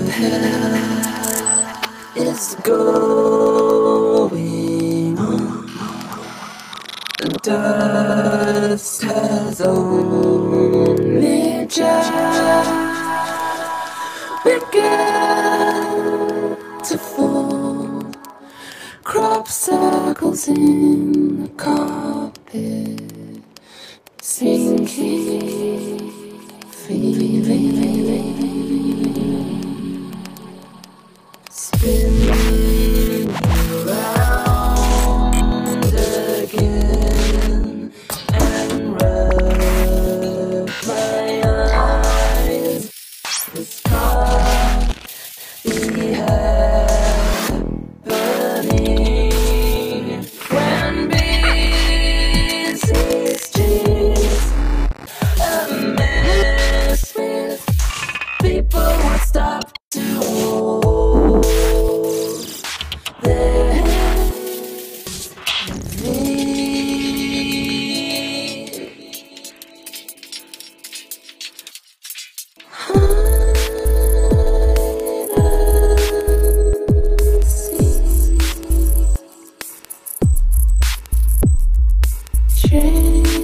hell is going on. The dust has only just begun to fall. Crop circles in the carpet, sinking feeling, spinning around again, and rub my eyes. This can't be happening when busy streets are mess with people won't stop to hold their hands with me. Change